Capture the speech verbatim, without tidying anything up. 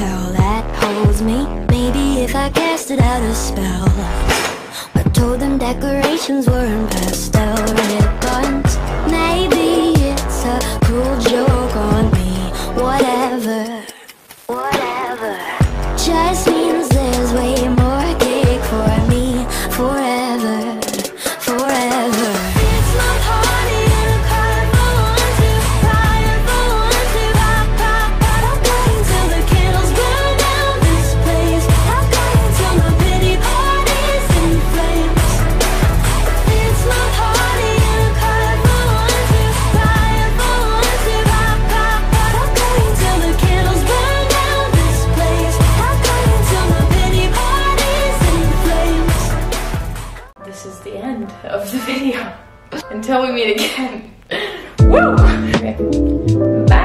tell that holds me. Maybe if I casted out a spell. I told them decorations were in pastel ribbons. Maybe it's a cruel joke on me. Whatever, whatever. Just means there's way more cake for me. Forever, forever. It's my party and I cry for one, two, cry for one, two, pop, pop, pop. I'm going till the candles burn down this place. I'm going till my pity party's in flames. It's my party and I cry for one, two, cry for one, two, pop, pop, pop. I'm going till the candles burn down this place. I'm going till my pity party's in flames. This is the end of the video. Until we meet again. Woo! Okay. Bye.